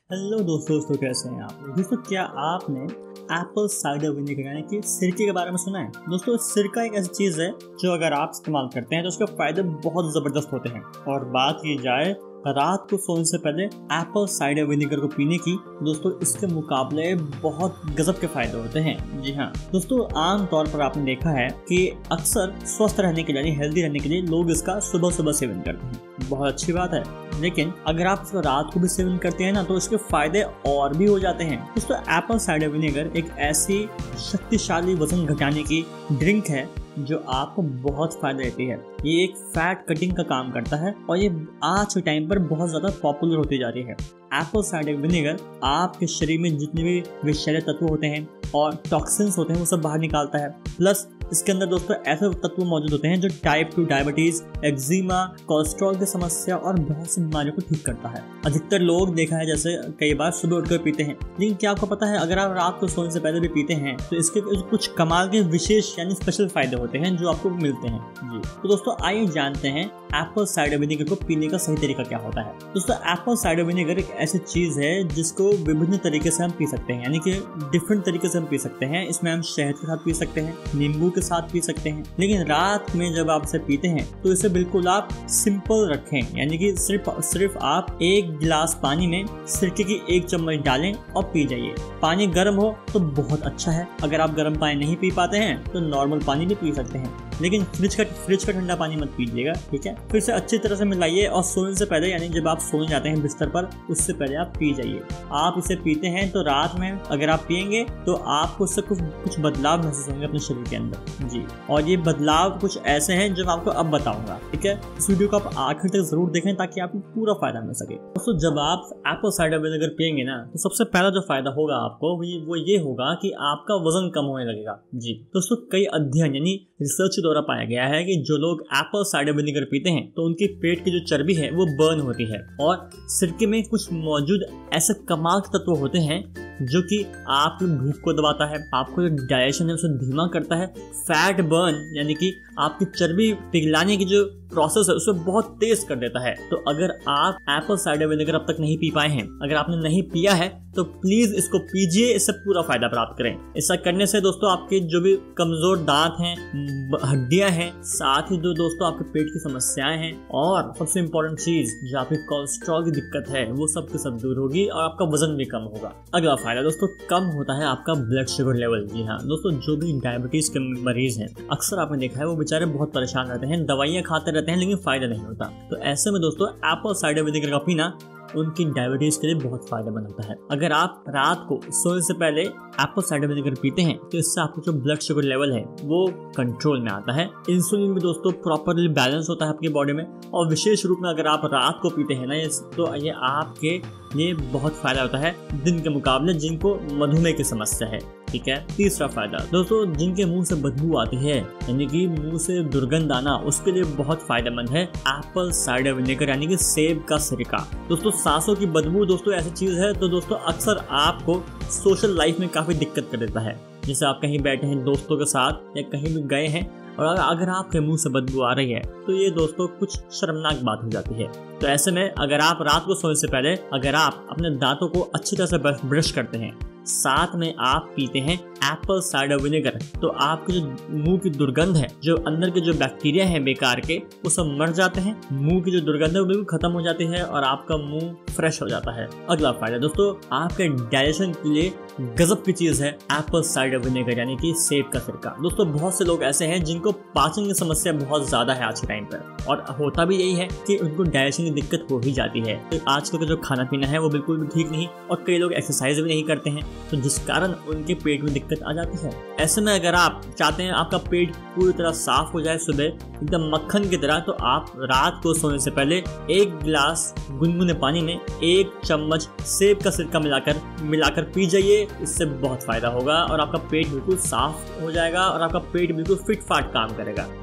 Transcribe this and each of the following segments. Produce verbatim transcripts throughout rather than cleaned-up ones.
Hello दोस्तों दोस्तों कैसे हैं आप दोस्तों। क्या आपने एप्पल साइडर विनेगर यानी कि सिरके के बारे में सुना है? दोस्तों सिरका एक ऐसी चीज़ है जो अगर आप इस्तेमाल करते हैं तो उसके फ़ायदे बहुत ज़बरदस्त होते हैं। और बात की जाए रात को सोने से पहले एप्पल साइडर विनेगर को पीने की, दोस्तों इसके मुकाबले बहुत गजब के फायदे होते हैं। जी हाँ दोस्तों, आम तौर पर आपने देखा है कि अक्सर स्वस्थ रहने के लिए यानी हेल्दी रहने के लिए लोग इसका सुबह सुबह सेवन करते हैं। बहुत अच्छी बात है, लेकिन अगर आप इसका रात को भी सेवन करते हैं ना तो इसके फायदे और भी हो जाते हैं। दोस्तों एप्पल साइडर विनेगर एक ऐसी शक्तिशाली वजन घटाने की ड्रिंक है जो आपको बहुत फायदा देती है। ये एक फैट कटिंग का काम करता है और ये आज के टाइम पर बहुत ज़्यादा पॉपुलर होती जा रही है। एप्पल साइडर विनेगर आपके शरीर में जितने भी विषैले तत्व होते हैं और टॉक्सिन्स होते हैं वो सब बाहर निकालता है। प्लस इसके अंदर दोस्तों ऐसे तत्व मौजूद होते हैं जो type two diabetes, eczema, cholesterol की समस्या और बहुत सी बीमारियों को ठीक करता है। अधिकतर लोग देखा है जैसे कई बार सुबह उठकर पीते हैं, लेकिन क्या आपको पता है अगर आप रात को सोने से पहले भी पीते हैं तो इसके कुछ कमाल के विशेष यानी स्पेशल फायदे होते हैं जो आपको मिलते हैं। जी तो दोस्तों आइए जानते हैं एप्पल साइडर विनेगर को पीने का सही तरीका क्या होता है। दोस्तों एप्पल साइडर विनेगर एक ऐसी चीज़ है जिसको विभिन्न तरीके से हम पी सकते हैं, यानी कि डिफरेंट तरीके से हम पी सकते हैं। इसमें हम शहद के साथ पी सकते हैं, नींबू के साथ पी सकते हैं, लेकिन रात में जब आप इसे पीते हैं तो इसे बिल्कुल आप सिंपल रखें, यानी कि सिर्फ सिर्फ आप एक गिलास पानी में सिरके की एक चम्मच डालें और पी जाइए। पानी गर्म हो तो बहुत अच्छा है, अगर आप गर्म पानी नहीं पी पाते हैं तो नॉर्मल पानी भी पी सकते हैं, लेकिन फ्रिज का फ्रिज का ठंडा पानी मत पीजिएगा, ठीक है। फिर से अच्छी तरह से मिलाइए और सोने से पहले यानी जब आप सोने जाते हैं बिस्तर पर उससे पहले आप पी जाइए। आप इसे पीते हैं तो रात में अगर आप पिएंगे तो आपको उससे कुछ कुछ बदलाव महसूस होंगे अपने शरीर के अंदर। जी और ये बदलाव कुछ ऐसे हैं जो मैं आपको अब बताऊंगा, ठीक है। इस वीडियो को आप आखिर तक जरूर देखें ताकि आपको पूरा फायदा मिल सके। दोस्तों जब आप एप्पल साइडर विनेगर पिएंगे ना तो सबसे पहला जो फायदा होगा आपको वो ये होगा कि आपका वजन कम होने लगेगा। जी दोस्तों कई अध्ययन यानी रिसर्च के द्वारा पाया गया है कि जो लोग एप्पल साइडर विनेगर पीते हैं तो उनके पेट की जो चर्बी है वो बर्न होती है और सिरके में कुछ मौजूद ऐसे कमाल के तत्व होते हैं जो कि आपकी भूख को दबाता है, आपको जो डाइजेशन है उसे धीमा करता है, फैट बर्न यानी कि आपकी चर्बी पिघलाने की जो प्रोसेस है उसे बहुत तेज कर देता है। तो अगर आप एप्पल साइडर विनेगर अब तक नहीं पी पाए हैं, अगर आपने नहीं पिया है तो प्लीज इसको पीजिए, इससे पूरा फायदा प्राप्त करें। ऐसा करने से दोस्तों आपके जो भी कमजोर दांत हैं, हड्डियां हैं, साथ ही जो दोस्तों आपके पेट की समस्याएं हैं और सबसे इम्पोर्टेंट चीज जो आपकी कोलेस्ट्रॉल की दिक्कत है वो सब के सब दूर होगी और आपका वजन भी कम होगा। अगला फायदा दोस्तों कम होता है आपका ब्लड शुगर लेवल। जी हाँ दोस्तों, जो भी डायबिटीज के मरीज हैं अक्सर आपने देखा है वो बेचारे बहुत परेशान रहते हैं, दवाइयाँ खाते रहते हैं लेकिन फायदा नहीं होता। तो ऐसे में दोस्तों एप्पल साइडर विनेगर का पीना उनकी डायबिटीज के लिए बहुत फायदेमंद होता है। अगर आप रात को सोने से पहले एप्पल साइडर विनेगर पीते हैं तो इससे आपका जो ब्लड शुगर लेवल है वो कंट्रोल में आता है। इंसुलिन भी दोस्तों प्रॉपरली बैलेंस होता है आपकी बॉडी में, और विशेष रूप में अगर आप रात को पीते हैं ना तो ये आपके लिए बहुत फायदा होता है दिन के मुकाबले जिनको मधुमेह की समस्या है, ठीक है। तीसरा फायदा दोस्तों, जिनके मुंह से बदबू आती है यानी कि मुंह से दुर्गंध आना, उसके लिए बहुत फायदेमंद है एप्पल साइडर विनेगर यानी कि सेब का सिरका। दोस्तों सांसों की बदबू दोस्तों ऐसी चीज है तो दोस्तों अक्सर आपको सोशल लाइफ में काफी दिक्कत कर देता है। जैसे आप कहीं बैठे हैं दोस्तों के साथ या कहीं भी गए हैं और अगर आपके मुंह से बदबू आ रही है तो ये दोस्तों कुछ शर्मनाक बात हो जाती है। तो ऐसे में अगर आप रात को सोने से पहले अगर आप अपने दांतों को अच्छी तरह से ब्रश करते हैं, साथ में आप पीते हैं एप्पल साइडर विनेगर, तो आपके जो मुंह की दुर्गंध है, जो अंदर के जो बैक्टीरिया है बेकार के, वो सब मर जाते हैं, मुंह की जो दुर्गंध है वो बिल्कुल खत्म हो जाती है और आपका मुंह फ्रेश हो जाता है। अगला फायदा दोस्तों, आपके डाइजेशन के लिए गजब की चीज है एप्पल साइडर विनेगर यानी कि सेब का सिरका। दोस्तों बहुत से लोग ऐसे हैं जिनको पाचन की समस्या बहुत ज्यादा है आज के टाइम पर, और होता भी यही है कि उनको डाइजेशन की दिक्कत हो ही जाती है। तो आजकल का जो खाना पीना है वो बिल्कुल भी ठीक नहीं, और कई लोग एक्सरसाइज भी नहीं करते हैं तो जिस कारण उनके पेट में दिक्कत आ जाती है। ऐसे में अगर आप चाहते हैं आपका पेट पूरी तरह साफ हो जाए सुबह एकदम मक्खन की तरह, तो आप रात को सोने से पहले एक गिलास गुनगुने पानी में एक चम्मच सेब का सिरका मिलाकर मिलाकर पी जाइए। इससे बहुत फायदा होगा और आपका पेट बिल्कुल साफ हो जाएगा और आपका पेट बिल्कुल फिट फाट काम करेगा। जी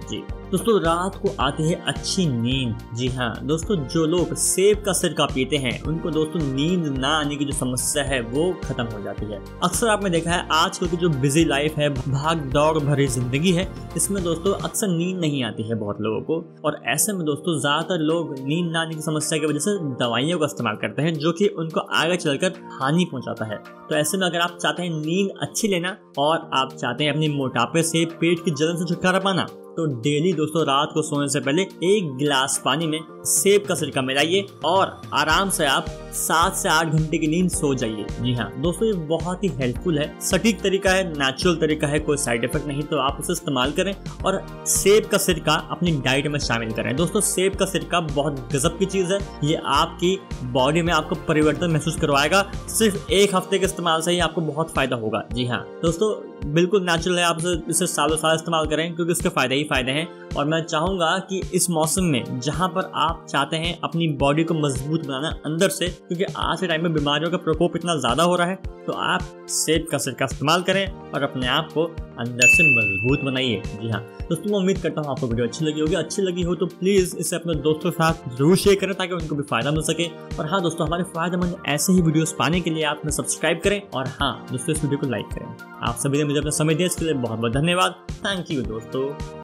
दोस्तों रात को आती है अच्छी नींद। जी हाँ दोस्तों, जो लोग सेब का सिरका पीते हैं उनको दोस्तों नींद ना आने की जो समस्या है वो खत्म हो जाती है। अक्सर आपने देखा है आजकल की जो बिजी लाइफ है, भाग दौड़ भरी जिंदगी है, इसमें दोस्तों अक्सर नींद नहीं आती है बहुत लोगों को। और ऐसे में दोस्तों ज्यादातर लोग नींद ना आने की समस्या की वजह से दवाइयों का इस्तेमाल करते हैं, जो कि उनको आगे चलकर हानि पहुंचाता है। तो ऐसे में अगर आप चाहते हैं नींद अच्छी लेना और आप चाहते हैं अपनी मोटापे से, पेट की जलन से छुटकारा पाना, तो डेली दोस्तों रात को सोने से पहले एक गिलास पानी में सेब का सिरका मिलाइए और आराम से आप सात से आठ घंटे की नींद सो जाइए। जी हाँ दोस्तों, ये बहुत ही हेल्पफुल है, सटीक तरीका है, नेचुरल तरीका है, कोई साइड इफेक्ट नहीं, तो आप उसे इस्तेमाल करें और सेब का सिरका अपनी डाइट में शामिल करें। दोस्तों सेब का सिरका बहुत गजब की चीज़ है, ये आपकी बॉडी में आपको परिवर्तन महसूस करवाएगा। सिर्फ एक हफ्ते के इस्तेमाल से ही आपको बहुत फायदा होगा। जी हाँ दोस्तों, बिल्कुल नेचुरल है, आप इसे सालों साल इस्तेमाल करें क्योंकि इसके फायदे ही फायदे हैं। और मैं चाहूँगा कि इस मौसम में जहाँ पर आप चाहते हैं अपनी बॉडी को मजबूत बनाना अंदर से, क्योंकि आज के टाइम में बीमारियों का प्रकोप इतना ज़्यादा हो रहा है, तो आप सेब का सिरका इस्तेमाल करें और अपने आप को अंदर से मजबूत बनाइए। जी हाँ दोस्तों, मैं उम्मीद करता हूँ आपको वीडियो अच्छी लगी होगी। अच्छी लगी हो तो प्लीज़ इसे अपने दोस्तों के साथ जरूर शेयर करें ताकि उनको भी फायदा मिल सके। और हाँ दोस्तों, हमारे फायदेमंद ऐसे ही वीडियोस पाने के लिए आप हमें सब्सक्राइब करें और हाँ दोस्तों इस वीडियो को लाइक करें। आप सभी ने मुझे अपना समय दिया इसके लिए बहुत बहुत धन्यवाद। थैंक यू दोस्तों।